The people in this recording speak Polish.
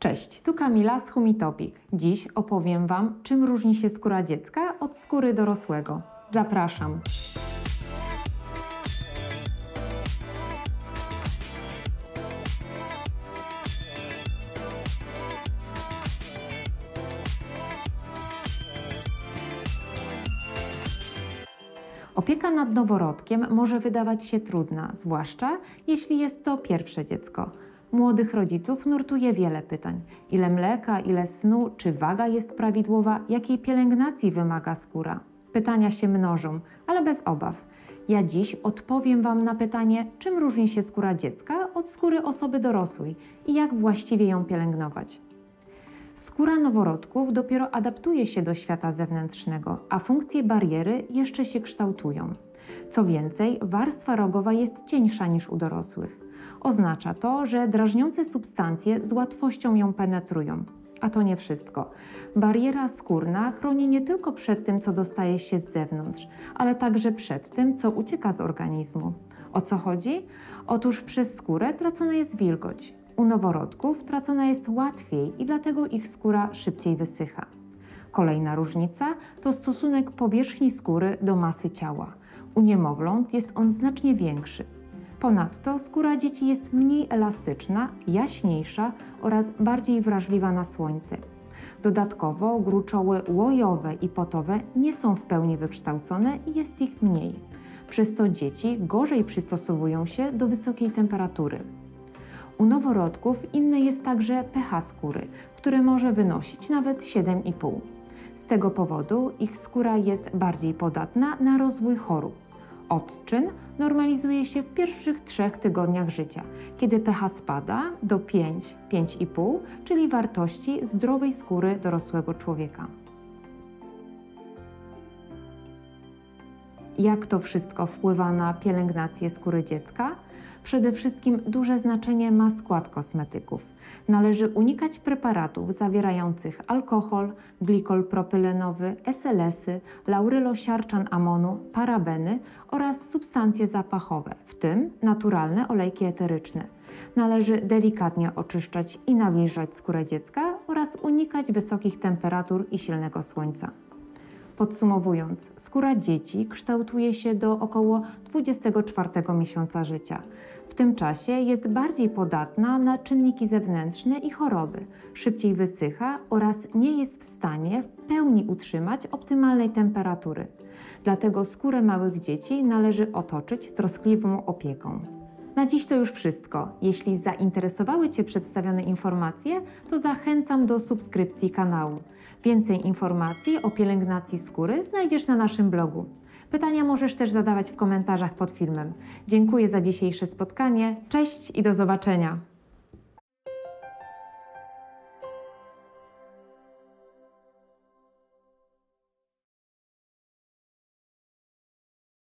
Cześć, tu Kamila z Humitopik. Dziś opowiem Wam, czym różni się skóra dziecka od skóry dorosłego. Zapraszam! Opieka nad noworodkiem może wydawać się trudna, zwłaszcza jeśli jest to pierwsze dziecko. Młodych rodziców nurtuje wiele pytań. Ile mleka, ile snu, czy waga jest prawidłowa, jakiej pielęgnacji wymaga skóra? Pytania się mnożą, ale bez obaw. Ja dziś odpowiem Wam na pytanie, czym różni się skóra dziecka od skóry osoby dorosłej i jak właściwie ją pielęgnować. Skóra noworodków dopiero adaptuje się do świata zewnętrznego, a funkcje bariery jeszcze się kształtują. Co więcej, warstwa rogowa jest cieńsza niż u dorosłych. Oznacza to, że drażniące substancje z łatwością ją penetrują. A to nie wszystko. Bariera skórna chroni nie tylko przed tym, co dostaje się z zewnątrz, ale także przed tym, co ucieka z organizmu. O co chodzi? Otóż przez skórę tracona jest wilgoć. U noworodków tracona jest łatwiej i dlatego ich skóra szybciej wysycha. Kolejna różnica to stosunek powierzchni skóry do masy ciała. U niemowląt jest on znacznie większy. Ponadto skóra dzieci jest mniej elastyczna, jaśniejsza oraz bardziej wrażliwa na słońce. Dodatkowo gruczoły łojowe i potowe nie są w pełni wykształcone i jest ich mniej. Przez to dzieci gorzej przystosowują się do wysokiej temperatury. U noworodków inne jest także pH skóry, które może wynosić nawet 7,5. Z tego powodu ich skóra jest bardziej podatna na rozwój chorób. Odczyn normalizuje się w pierwszych 3 tygodniach życia, kiedy pH spada do 5–5,5, czyli wartości zdrowej skóry dorosłego człowieka. Jak to wszystko wpływa na pielęgnację skóry dziecka? Przede wszystkim duże znaczenie ma skład kosmetyków. Należy unikać preparatów zawierających alkohol, glikol propylenowy, SLS-y, laurylosiarczan amonu, parabeny oraz substancje zapachowe, w tym naturalne olejki eteryczne. Należy delikatnie oczyszczać i nawilżać skórę dziecka oraz unikać wysokich temperatur i silnego słońca. Podsumowując, skóra dzieci kształtuje się do około 24 miesiąca życia. W tym czasie jest bardziej podatna na czynniki zewnętrzne i choroby, szybciej wysycha oraz nie jest w stanie w pełni utrzymać optymalnej temperatury. Dlatego skórę małych dzieci należy otoczyć troskliwą opieką. Na dziś to już wszystko. Jeśli zainteresowały Cię przedstawione informacje, to zachęcam do subskrypcji kanału. Więcej informacji o pielęgnacji skóry znajdziesz na naszym blogu. Pytania możesz też zadawać w komentarzach pod filmem. Dziękuję za dzisiejsze spotkanie. Cześć i do zobaczenia!